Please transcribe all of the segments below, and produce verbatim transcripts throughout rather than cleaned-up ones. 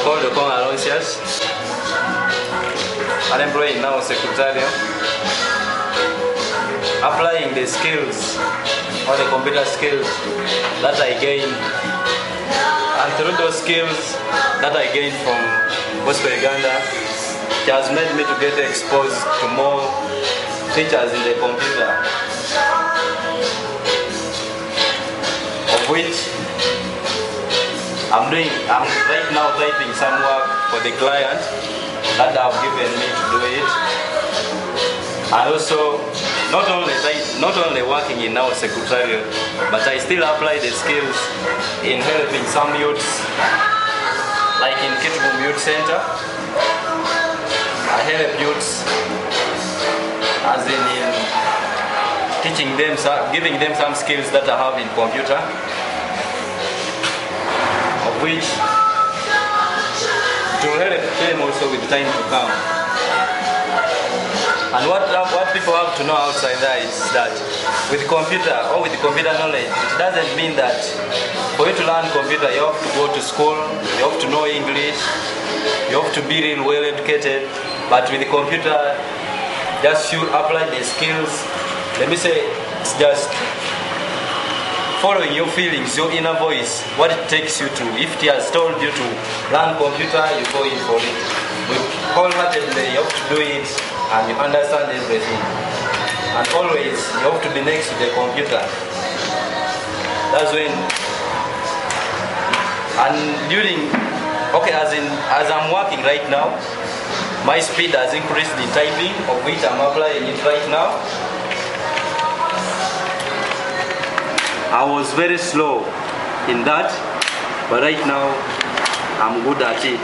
called Con Aloysius, unemployed now secretarial, applying the skills or the computer skills that I gained, and through those skills that I gained from BOSCO Uganda, it has made me to get exposed to more features in the computer, of which I'm doing, I'm right now typing some work for the client that have given me to do it. And also, not only not only working in our secretariat, but I still apply the skills in helping some youths, like in Kitgum Youth Center. I help youths as in, in teaching them, giving them some skills that I have in computer, of which to help them also with time to come. And what, what people have to know outside that is that with computer or with computer knowledge, it doesn't mean that for you to learn computer you have to go to school, you have to know English, you have to be real well educated. But with the computer, just you apply the skills. Let me say, it's just following your feelings, your inner voice, what it takes you to. If it has told you to learn computer, you go in for it. With wholeheartedly, you have to do it, and you understand everything. And always, you have to be next to the computer. That's when, and during, okay, as in, as I'm working right now, my speed has increased in typing, of which I'm applying it right now. I was very slow in that, but right now I'm good at it.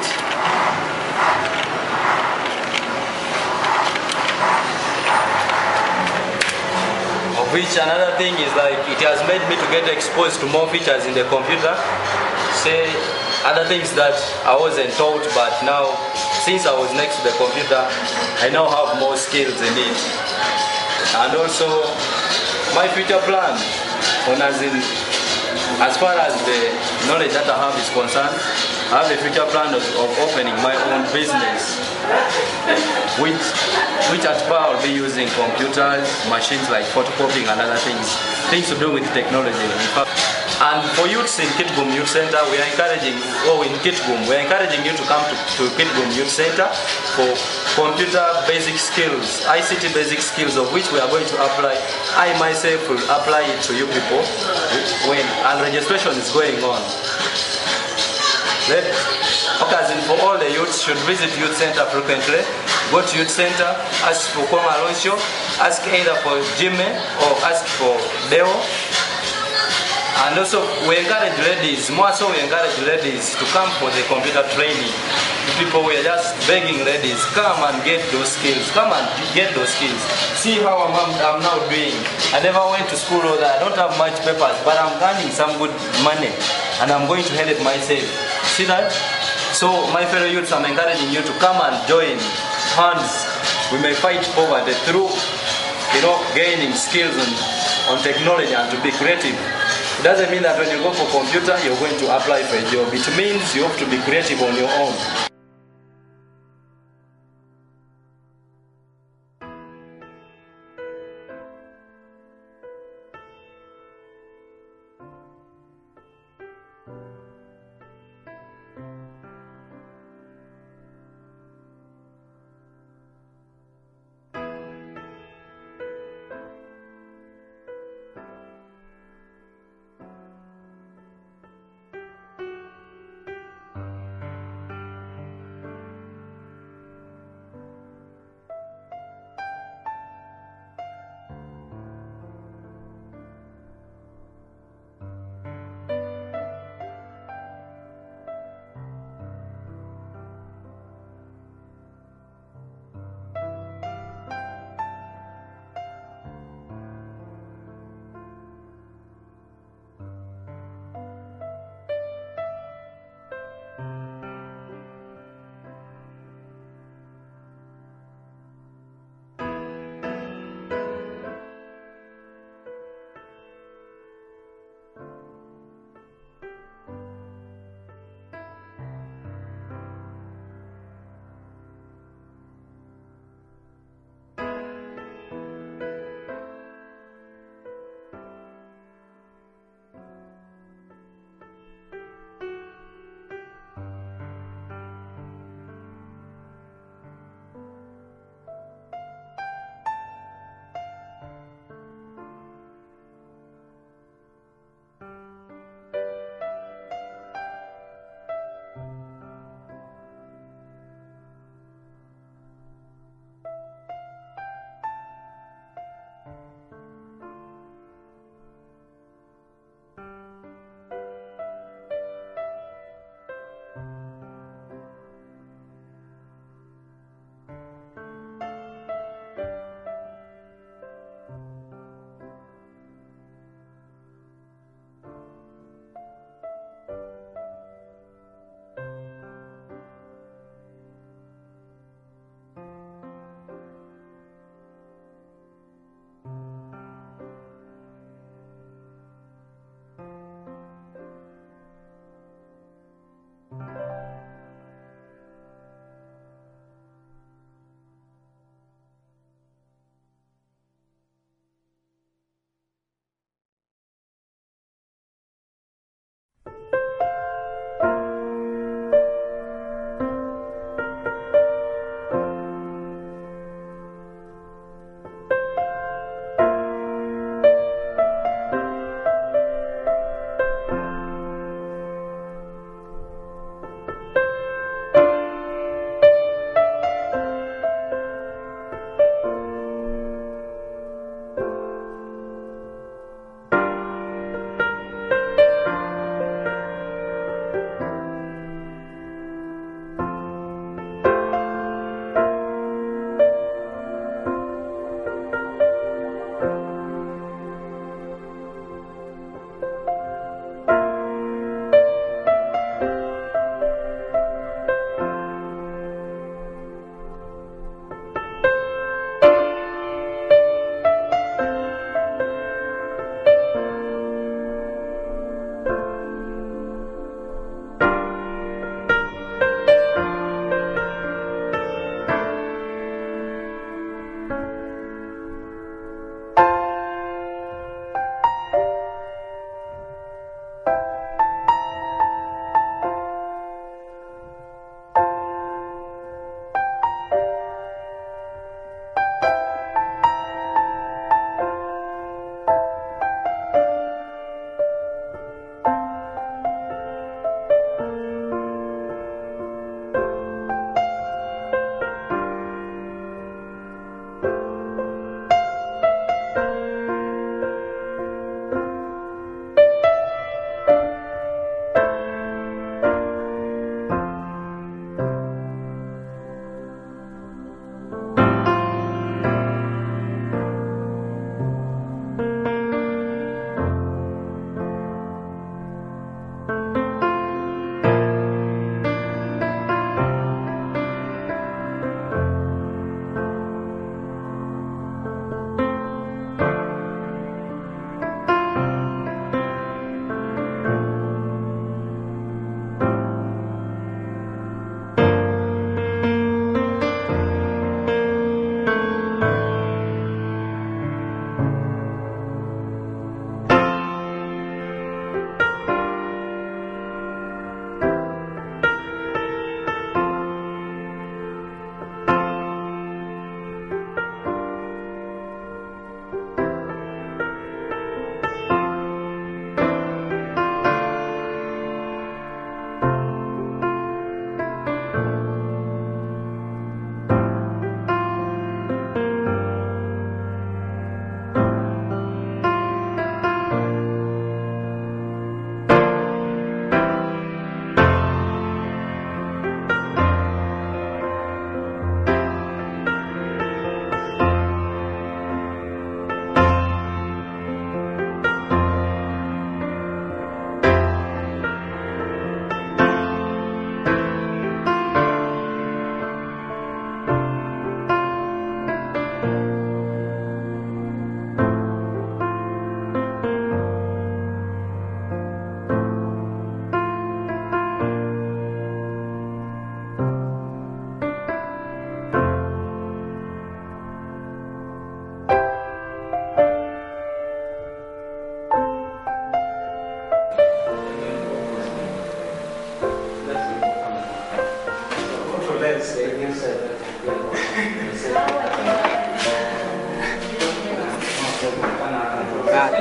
Of which another thing is like it has made me to get exposed to more features in the computer. Say other things that I wasn't taught, but now since I was next to the computer, I now have more skills in it. And also my future plan, on as in as far as the knowledge that I have is concerned, I have a future plan of, of opening my own business, which which at far I'll be using computers, machines like photocopying and other things, things to do with technology. In fact, and for youths in Kitgum Youth Center, we are encouraging, oh in Kitgum, we are encouraging you to come to, to Kitgum Youth Center for computer basic skills, I C T basic skills, of which we are going to apply. I myself will apply it to you people when, and registration is going on. Let, okay, as in for all the youths should visit Youth Center frequently. Go to Youth Center, ask for Koma Alonso, ask either for Jimmy or ask for Deo. And also we encourage ladies, more so we encourage ladies to come for the computer training. People were just begging ladies, come and get those skills, come and get those skills. See how I'm, I'm now doing. I never went to school or that, I don't have much papers, but I'm earning some good money and I'm going to help myself. See that? So my fellow youths, I'm encouraging you to come and join hands. We may fight poverty through, you know, gaining skills on, on technology and to be creative. It doesn't mean that when you go for computer, you're going to apply for a job. It means you have to be creative on your own.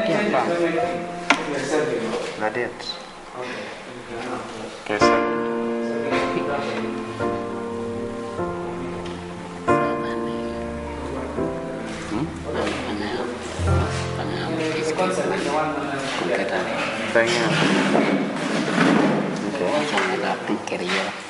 Graduate. Okay, sir. Pengen. Okay. Jangan rapi kerja.